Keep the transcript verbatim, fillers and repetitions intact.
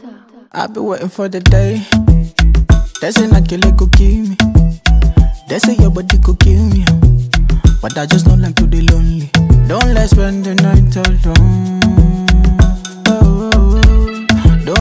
I've been waiting for the day. They say not kill it, go kill me. They say your body could kill me, but I just don't like to be lonely. Don't let's spend the night alone.